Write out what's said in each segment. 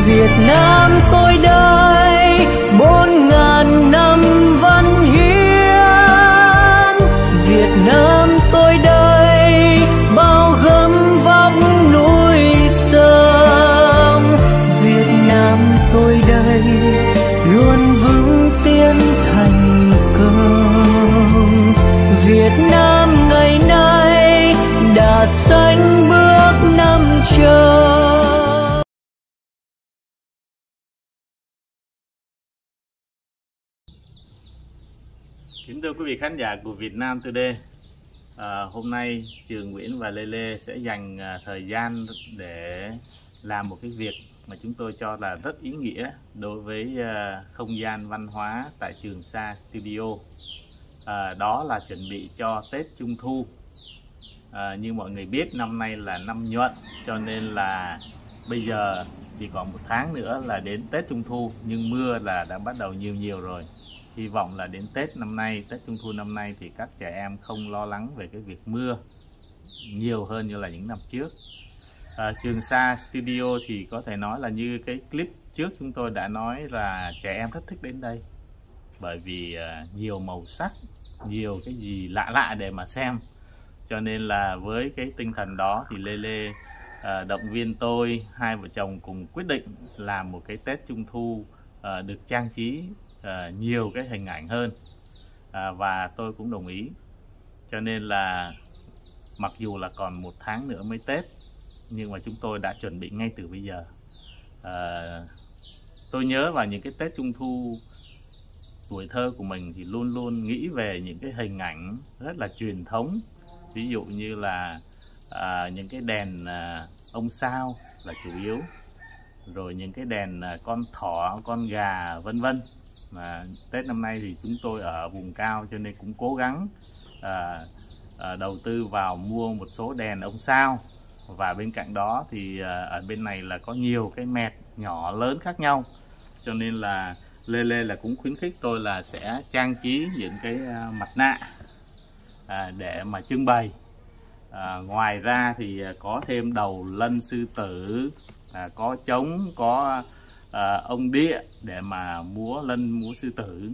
Việt Nam tôi đây 4.000 năm văn hiến. Việt Nam tôi đây bao gấm vóc núi sông. Việt Nam tôi đây luôn vững tiến thành công. Việt Nam ngày nay đã sánh bước năm châu. Kính thưa quý vị khán giả của Việt Nam Today, hôm nay Trường Nguyễn và Lê Lê sẽ dành thời gian để làm một cái việc mà chúng tôi cho là rất ý nghĩa đối với không gian văn hóa tại Trường Sa Studio. Đó là chuẩn bị cho Tết Trung Thu. Như mọi người biết, năm nay là năm Nhuận, cho nên là bây giờ chỉ còn một tháng nữa là đến Tết Trung Thu, nhưng mưa là đã bắt đầu nhiều rồi. Hy vọng là đến Tết năm nay, Tết Trung Thu năm nay thì các trẻ em không lo lắng về cái việc mưa nhiều hơn như là những năm trước. Trường Sa Studio thì có thể nói là như cái clip trước chúng tôi đã nói là trẻ em rất thích đến đây. Bởi vì nhiều màu sắc, nhiều cái gì lạ lạ để mà xem. Cho nên là với cái tinh thần đó thì Lê Lê động viên tôi, hai vợ chồng cùng quyết định làm một cái Tết Trung Thu được trang trí nhiều cái hình ảnh hơn, và tôi cũng đồng ý. Cho nên là mặc dù là còn một tháng nữa mới Tết, nhưng mà chúng tôi đã chuẩn bị ngay từ bây giờ. Tôi nhớ vào những cái Tết Trung Thu tuổi thơ của mình thì luôn luôn nghĩ về những cái hình ảnh rất là truyền thống. Ví dụ như là những cái đèn ông sao là chủ yếu, rồi những cái đèn con thỏ, con gà vân vân. Mà Tết năm nay thì chúng tôi ở vùng cao cho nên cũng cố gắng đầu tư vào mua một số đèn ông sao. Và bên cạnh đó thì ở bên này là có nhiều cái mẹt nhỏ lớn khác nhau, cho nên là Lê Lê là cũng khuyến khích tôi là sẽ trang trí những cái mặt nạ để mà trưng bày. Ngoài ra thì có thêm đầu lân sư tử, có trống, có ông địa để mà múa lân múa sư tử.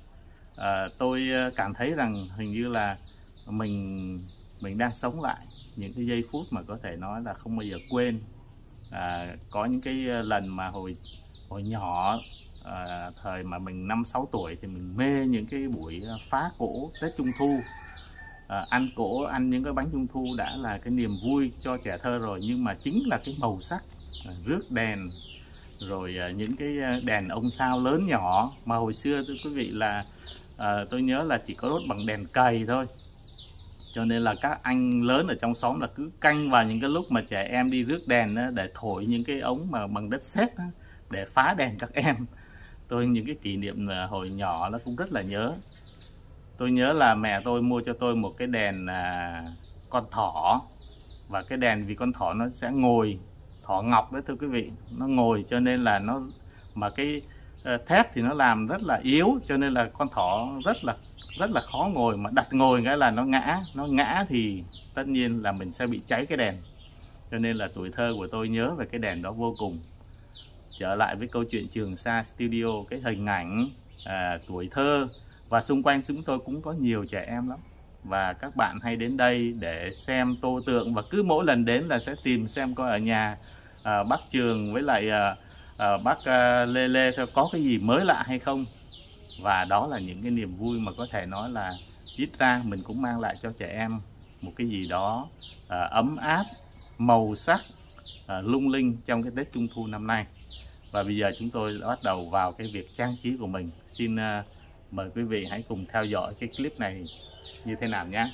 Tôi cảm thấy rằng hình như là mình đang sống lại những cái giây phút mà có thể nói là không bao giờ quên. Có những cái lần mà hồi nhỏ, thời mà mình 5-6 tuổi thì mình mê những cái buổi phá cỗ Tết Trung Thu. Ăn cỗ, ăn những cái bánh Trung Thu đã là cái niềm vui cho trẻ thơ rồi, nhưng mà chính là cái màu sắc, rước đèn, rồi những cái đèn ông sao lớn nhỏ mà hồi xưa thưa quý vị là tôi nhớ là chỉ có đốt bằng đèn cầy thôi. Cho nên là các anh lớn ở trong xóm là cứ canh vào những cái lúc mà trẻ em đi rước đèn đó, để thổi những cái ống mà bằng đất sét đó, để phá đèn các em. Tôi những cái kỷ niệm hồi nhỏ nó cũng rất là nhớ. Tôi nhớ là mẹ tôi mua cho tôi một cái đèn con thỏ. Và cái đèn vì con thỏ nó sẽ ngồi, thỏ ngọc đấy thưa quý vị, nó ngồi cho nên là nó, mà cái thép thì nó làm rất là yếu, cho nên là con thỏ rất là khó ngồi, mà đặt ngồi cái là nó ngã thì tất nhiên là mình sẽ bị cháy cái đèn. Cho nên là tuổi thơ của tôi nhớ về cái đèn đó vô cùng. Trở lại với câu chuyện Trường Sa Studio, cái hình ảnh tuổi thơ, và xung quanh chúng tôi cũng có nhiều trẻ em lắm, và các bạn hay đến đây để xem tô tượng, và cứ mỗi lần đến là sẽ tìm xem coi ở nhà bác Trường với lại bác Lê Lê có cái gì mới lạ hay không. Và đó là những cái niềm vui mà có thể nói là ít ra mình cũng mang lại cho trẻ em một cái gì đó ấm áp, màu sắc, lung linh trong cái Tết Trung Thu năm nay. Và bây giờ chúng tôi bắt đầu vào cái việc trang trí của mình. Xin mời quý vị hãy cùng theo dõi cái clip này như thế nào nhé.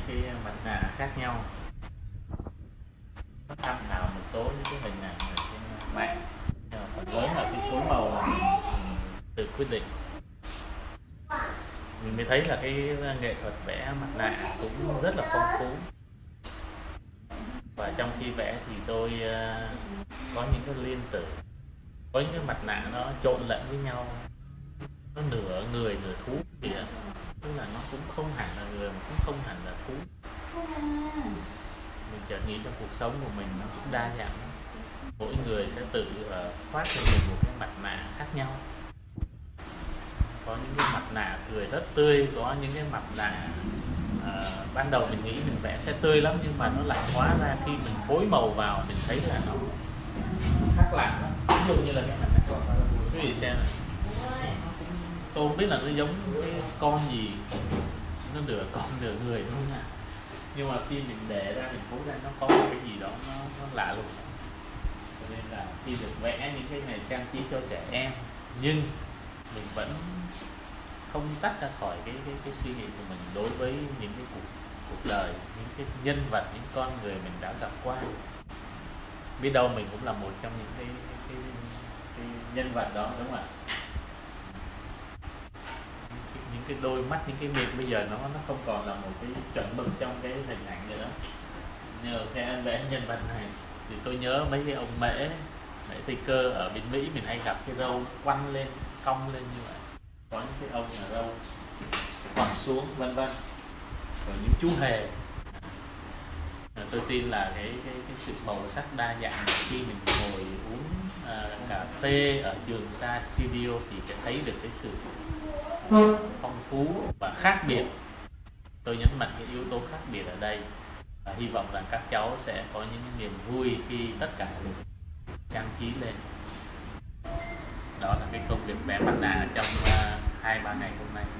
cái mặt nạ khác nhau, tham khảo một số những cái hình ảnh ở trên mạng, nhưng mà phần lớn là cái phối màu là mình tự quyết định. Mình mới thấy là cái nghệ thuật vẽ mặt nạ cũng rất là phong phú. Và trong khi vẽ thì tôi có những cái liên tưởng, có những cái mặt nạ nó trộn lẫn với nhau, nó nửa người nửa thú kìa, tức là nó cũng không hẳn là người mà cũng không hẳn là thú. Mình chợt nghĩ trong cuộc sống của mình nó cũng đa dạng, mỗi người sẽ tự khoác cho mình một cái mặt nạ khác nhau. Có những cái mặt nạ cười rất tươi, có những cái mặt nạ ban đầu mình nghĩ mình vẽ sẽ tươi lắm, nhưng mà nó lại hóa ra khi mình phối màu vào mình thấy là nó khác lạ lắm. Ví dụ như là cái mặt nạ, quý vị xem này, tôi không biết là nó giống cái con gì, nó nửa con nửa người đúng không ạ? Nhưng mà khi mình để ra mình phối ra nó có cái gì đó nó lạ lùng. Cho nên là khi được vẽ những cái này trang trí cho trẻ em, nhưng mình vẫn không tách ra khỏi cái suy nghĩ của mình đối với những cái cuộc đời, những cái nhân vật, những con người mình đã gặp qua. Biết đâu mình cũng là một trong những cái nhân vật đó, đúng không ạ? Những cái đôi mắt, những cái miệng bây giờ nó không còn là một cái chuẩn mực trong cái hình ảnh nữa. Nhờ khi anh vẽ nhân vật này thì tôi nhớ mấy cái ông Mễ Tây Cơ ở bên Mỹ, mình hay gặp cái râu quăn lên, cong lên như vậy. Có những cái ông là râu quẳng xuống vân vân, rồi những chú hề. Tôi tin là cái sự màu sắc đa dạng khi mình ngồi uống cà phê ở Trường Sa Studio thì sẽ thấy được cái sự phong phú và khác biệt. Tôi nhấn mạnh cái yếu tố khác biệt ở đây, và hy vọng rằng các cháu sẽ có những niềm vui khi tất cả được trang trí lên. Đó là cái công việc vẽ mặt nạ trong 2-3 ngày hôm nay.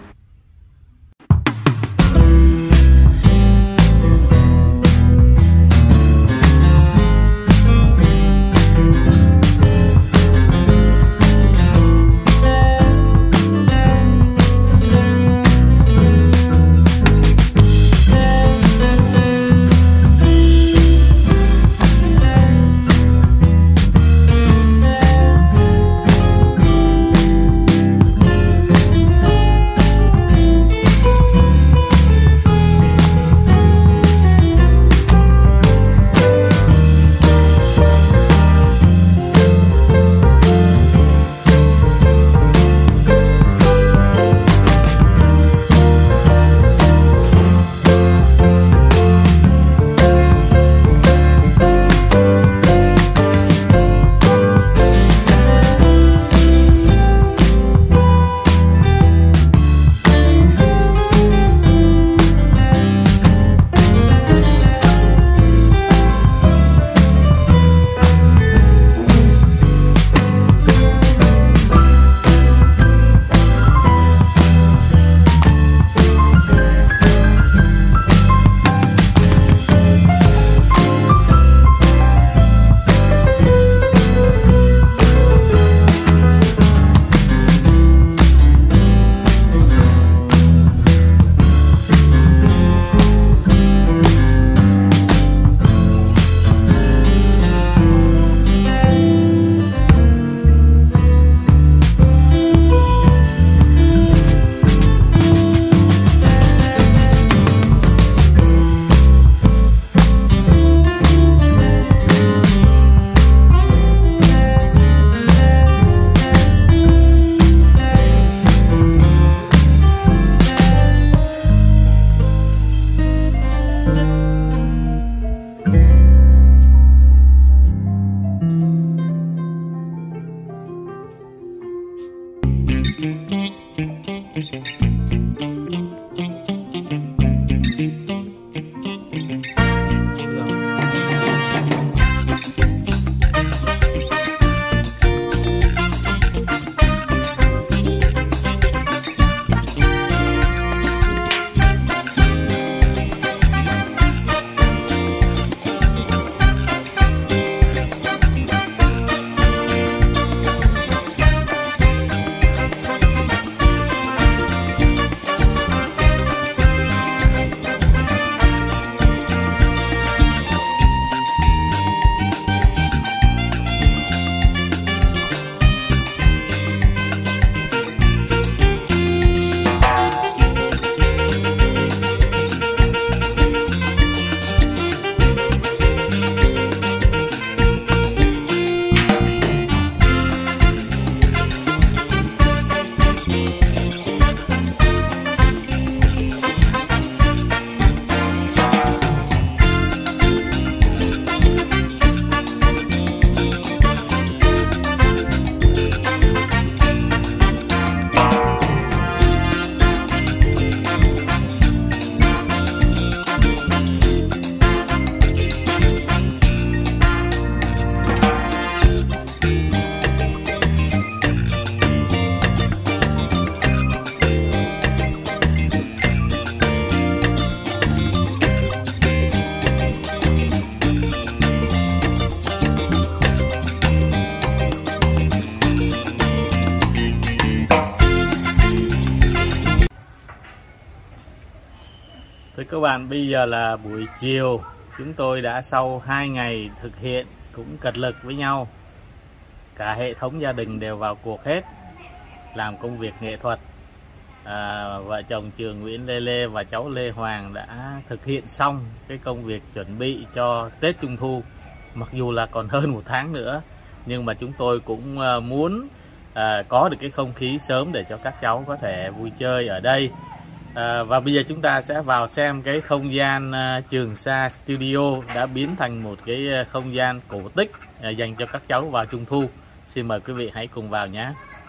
Thưa các bạn, bây giờ là buổi chiều. Chúng tôi đã sau 2 ngày thực hiện cũng cật lực với nhau. Cả hệ thống gia đình đều vào cuộc hết, làm công việc nghệ thuật. Vợ chồng Trường Nguyễn Lê Lê và cháu Lê Hoàng đã thực hiện xong cái công việc chuẩn bị cho Tết Trung Thu. Mặc dù là còn hơn 1 tháng nữa, nhưng mà chúng tôi cũng muốn có được cái không khí sớm để cho các cháu có thể vui chơi ở đây. Và bây giờ chúng ta sẽ vào xem cái không gian Trường Sa Studio đã biến thành một cái không gian cổ tích dành cho các cháu vào Trung Thu. Xin mời quý vị hãy cùng vào nhé.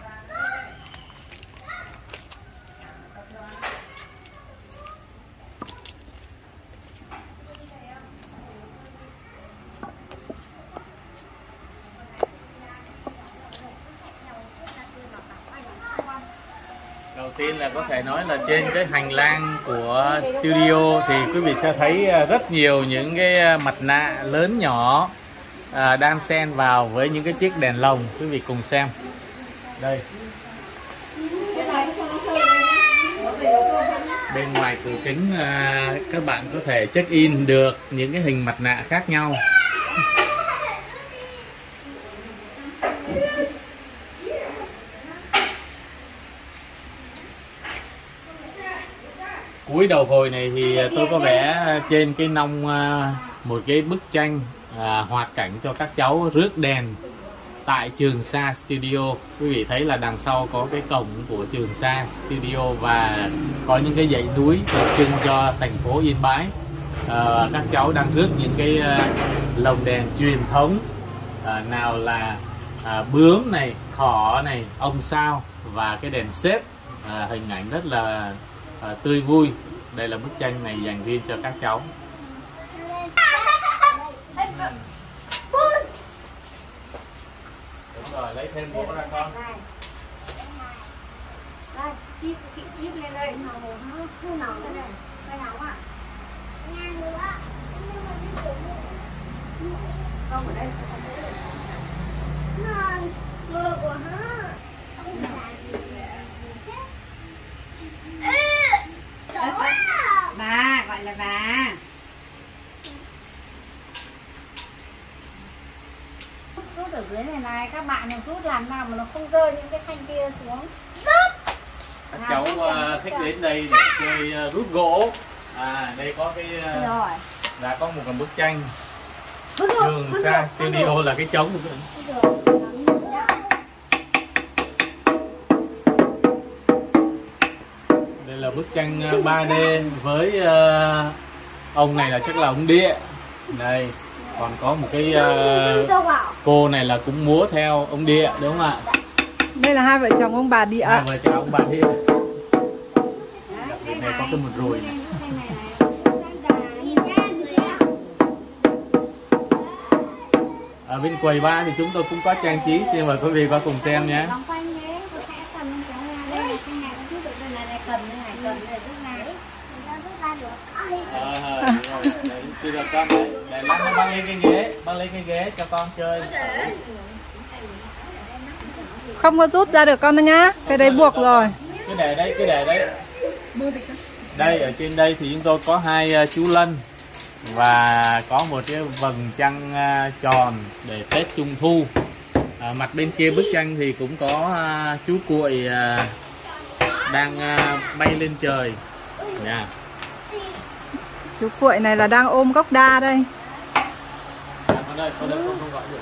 Đầu tiên là có thể nói là trên cái hành lang của studio thì quý vị sẽ thấy rất nhiều những cái mặt nạ lớn nhỏ đan xen vào với những cái chiếc đèn lồng. Quý vị cùng xem. Đây. Bên ngoài cửa kính các bạn có thể check in được những cái hình mặt nạ khác nhau. Cuối đầu hồi này thì tôi có vẽ trên cái nông một cái bức tranh hoạt cảnh cho các cháu rước đèn tại Trường Sa Studio. Quý vị thấy là đằng sau có cái cổng của Trường Sa Studio và có những cái dãy núi tượng trưng cho thành phố Yên Bái. Các cháu đang rước những cái lồng đèn truyền thống, nào là bướm này, thỏ này, ông sao và cái đèn xếp, hình ảnh rất là tươi vui. Đây là bức tranh này dành riêng cho các cháu. Đúng rồi, lấy thêm búa ra con. Đây, chị chip lên đây, nó nóng đây này. Đây nóng à? Ngang nữa. Không ở đây. Ngon, vừa của nó. Bà, gọi là bà. Rút ở dưới này này, các bạn này rút làm nào mà nó không rơi những cái thanh kia xuống. Rút. Các cháu thích đến đây để chơi rút gỗ. Đây có cái đã có một cái bức tranh Trường Sa Studio là cái trống. Đây là bức tranh 3D với ông này là chắc là ông Địa. Đây còn có một cái cô này là cũng múa theo ông Địa, đúng không ạ? Đây là hai vợ chồng ông bà Địa. Hai vợ chồng ông bà Địa. Đặc biệt này có cái một ruồi này. Ở bên quầy ba thì chúng tôi cũng có trang trí, xin mời quý vị qua cùng xem nhé. Rồi con để lát nó băng lên cái ghế cho con chơi. Không có rút ra được con đâu nhá, cái đấy buộc rồi. Cái để đấy. Đây ở trên đây thì chúng tôi có 2 chú lân và có một cái vầng trăng tròn để Tết Trung Thu. Mặt bên kia bức tranh thì cũng có chú cuội đang bay lên trời nha. Chú cuội này là đang ôm gốc đa đây. Con đây không gọi được.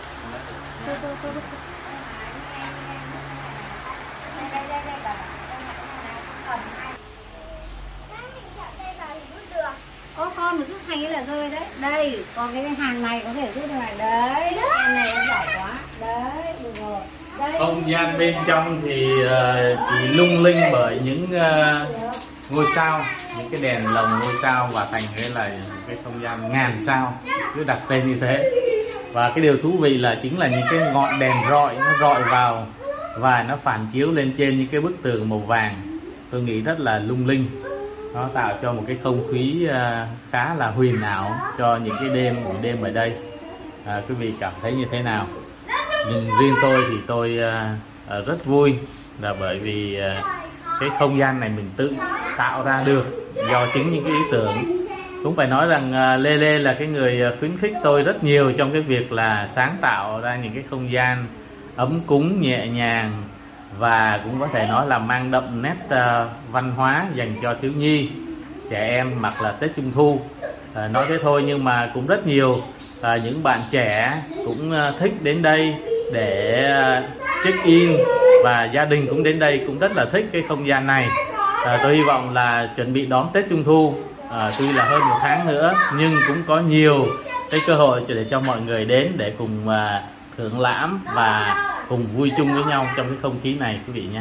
Có con mà rút thành cái là rơi đấy. Đây, còn cái hàng này có thể rút này. Đấy, hàng này nó giỏi quá. Đấy, được rồi. Đây. Không gian bên trong thì chỉ lung linh bởi những ngôi sao, những cái đèn lồng ngôi sao và thành cái là cái không gian ngàn sao, cứ đặt tên như thế. Và cái điều thú vị là chính là những cái ngọn đèn rọi nó rọi vào và nó phản chiếu lên trên những cái bức tường màu vàng. Tôi nghĩ rất là lung linh, nó tạo cho một cái không khí khá là huyền ảo cho những cái buổi đêm ở đây. Quý vị cảm thấy như thế nào? Nhưng riêng tôi thì tôi rất vui là bởi vì cái không gian này mình tự tạo ra được do chính những cái ý tưởng. Cũng phải nói rằng Lê Lê là cái người khuyến khích tôi rất nhiều trong cái việc là sáng tạo ra những cái không gian ấm cúng, nhẹ nhàng, và cũng có thể nói là mang đậm nét văn hóa dành cho thiếu nhi, trẻ em, mặc là Tết Trung Thu. Nói thế thôi nhưng mà cũng rất nhiều những bạn trẻ cũng thích đến đây để check in, và gia đình cũng đến đây cũng rất là thích cái không gian này. Tôi hy vọng là chuẩn bị đón Tết Trung Thu, tuy là hơn 1 tháng nữa nhưng cũng có nhiều cái cơ hội để cho mọi người đến để cùng thưởng lãm và cùng vui chung với nhau trong cái không khí này quý vị nhé.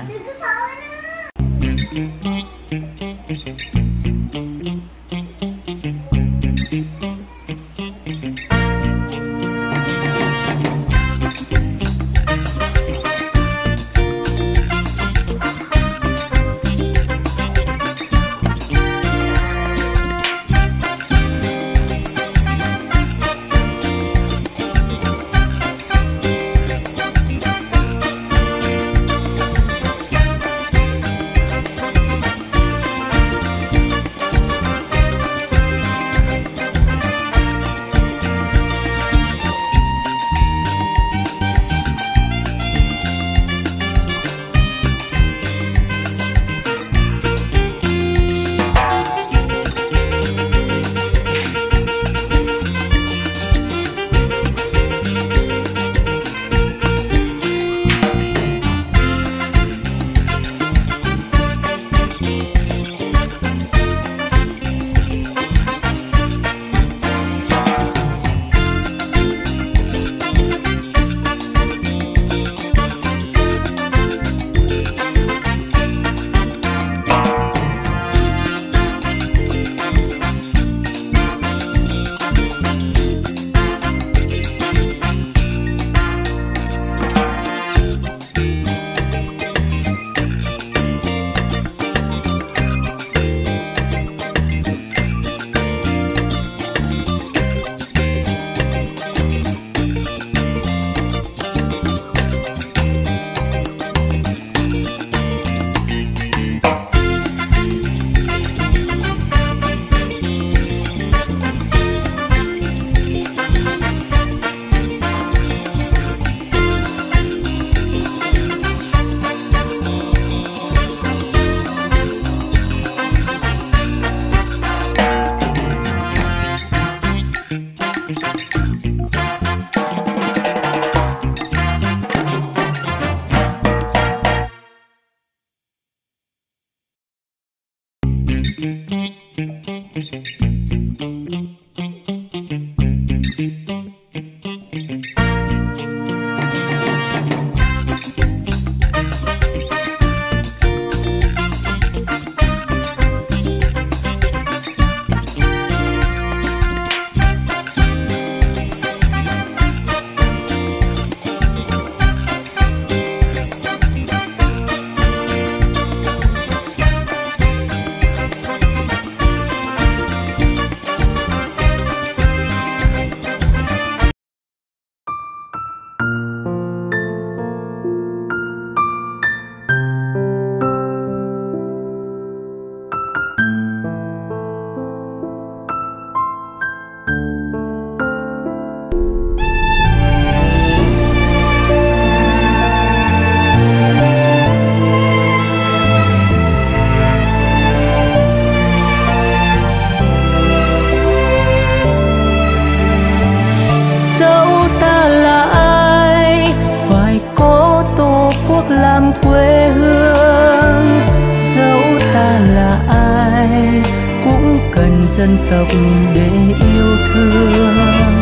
dân tộc để yêu thương.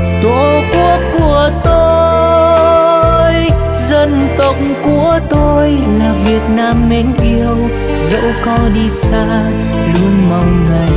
Tổ quốc của tôi, dân tộc của tôi là Việt Nam mến yêu. Dẫu có đi xa luôn mong ngày